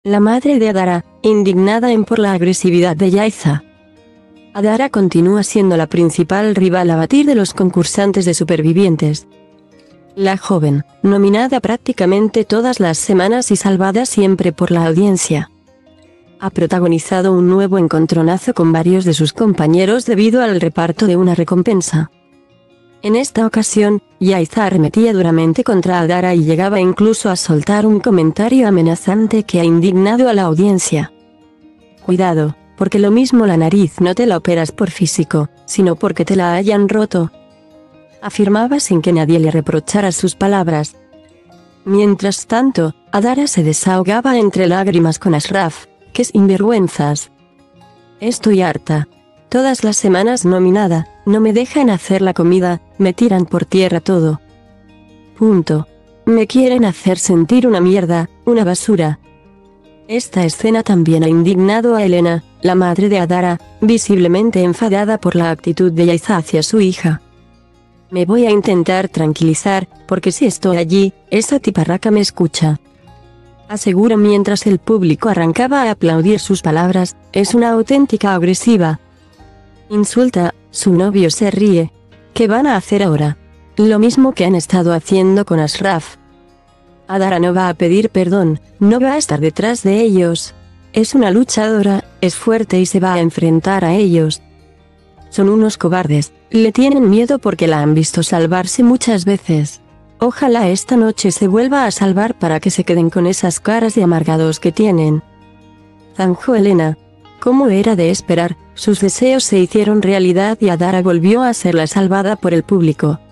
La madre de Adara, indignada por la agresividad de Yaiza. Adara continúa siendo la principal rival a batir de los concursantes de supervivientes. La joven, nominada prácticamente todas las semanas y salvada siempre por la audiencia, ha protagonizado un nuevo encontronazo con varios de sus compañeros debido al reparto de una recompensa. En esta ocasión, Yaiza arremetía duramente contra Adara y llegaba incluso a soltar un comentario amenazante que ha indignado a la audiencia. Cuidado, porque lo mismo la nariz no te la operas por físico, sino porque te la hayan roto, afirmaba sin que nadie le reprochara sus palabras. Mientras tanto, Adara se desahogaba entre lágrimas con Ashraf. ¡Qué sinvergüenzas! Estoy harta. Todas las semanas nominada, no me dejan hacer la comida, me tiran por tierra todo. Punto. Me quieren hacer sentir una mierda, una basura. Esta escena también ha indignado a Elena, la madre de Adara, visiblemente enfadada por la actitud de Yaiza hacia su hija. Me voy a intentar tranquilizar, porque si estoy allí, esa tiparraca me escucha, asegura mientras el público arrancaba a aplaudir sus palabras. Es una auténtica agresiva. Insulta, su novio se ríe. ¿Qué van a hacer ahora? Lo mismo que han estado haciendo con Ashraf. Adara no va a pedir perdón, no va a estar detrás de ellos. Es una luchadora, es fuerte y se va a enfrentar a ellos. Son unos cobardes, le tienen miedo porque la han visto salvarse muchas veces. Ojalá esta noche se vuelva a salvar para que se queden con esas caras de amargados que tienen. Zanjó Elena. Como era de esperar, sus deseos se hicieron realidad y Adara volvió a ser la salvada por el público.